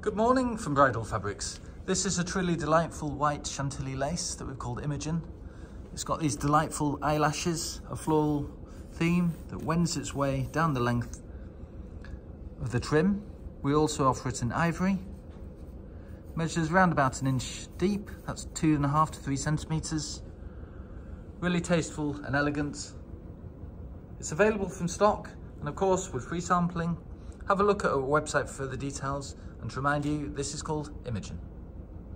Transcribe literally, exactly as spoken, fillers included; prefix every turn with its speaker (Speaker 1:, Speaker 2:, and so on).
Speaker 1: Good morning from Bridal Fabrics. This is a truly delightful white Chantilly lace that we've called Imogen. It's got these delightful eyelashes, a floral theme that wends its way down the length of the trim. We also offer it in ivory. Measures around about an inch deep, that's two and a half to three centimeters. Really tasteful and elegant. It's available from stock, and of course with free sampling. Have a look at our website for further details, and to remind you, this is called Imogen.